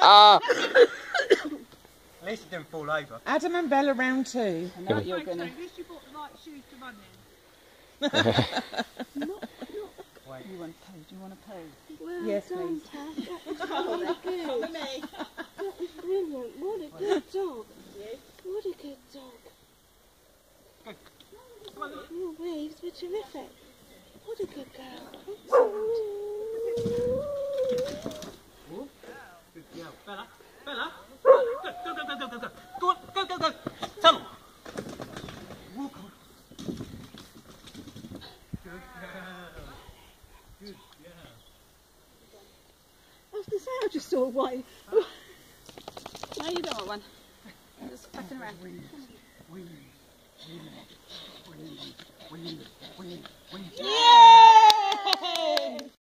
At least it didn't fall over. Adam and Bella round 2. I know what you're going to... At least you bought the right shoes to run in. Wait. You want to pose? Do you want to pose? Well Yes, done, please. Tash. That was really good. That was brilliant. What a good dog. What a good dog. Good. Come on, look. Your waves were terrific. What a good girl. Good girl. Bella. Bella. Good. Go, go, go, go, go, go. Go on. Go, go, go. Tunnel. Walk on. Good girl. Good girl. I was going to say, I just saw one. No, you don't want one. Just flapping around. Wee.